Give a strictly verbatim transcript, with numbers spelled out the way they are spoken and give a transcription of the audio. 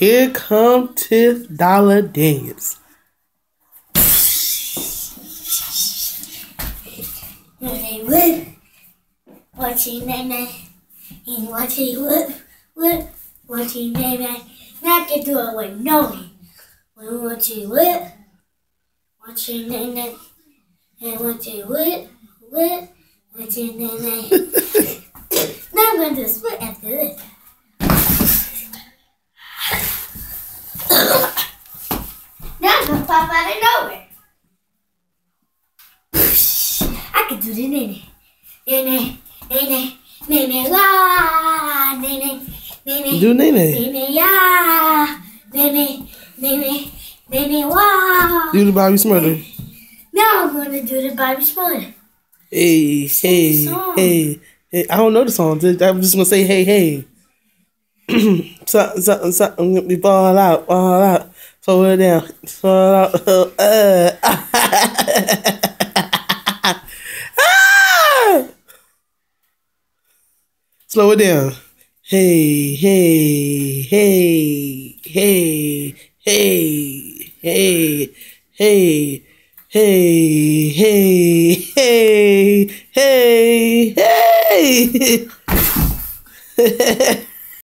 Here come Tiff Dollar Dance. Whip, watching that night, and watching whip, whip, watching that night. Not to do it with knowing. When watching whip, watching that night, and watching whip, whip, watching that night. Now I'm going to split after this. Now I'm going to pop out of nowhere. I can do the nene. Nene, nene, nene, la, nene, nene. Do nene. Nene, ya, nene, nene, nene, wa. Do the Bobby Smurda. Now I'm going to do the Bobby Smurda. Hey, hey, hey, hey. I don't know the song. I'm just going to say, hey, hey. Something, something, something. We ball out, ball out. Slow it down. Slow it out. Uh, Slow it down. Hey, hey, hey, hey, hey, hey, hey, hey, hey, hey, hey, hey.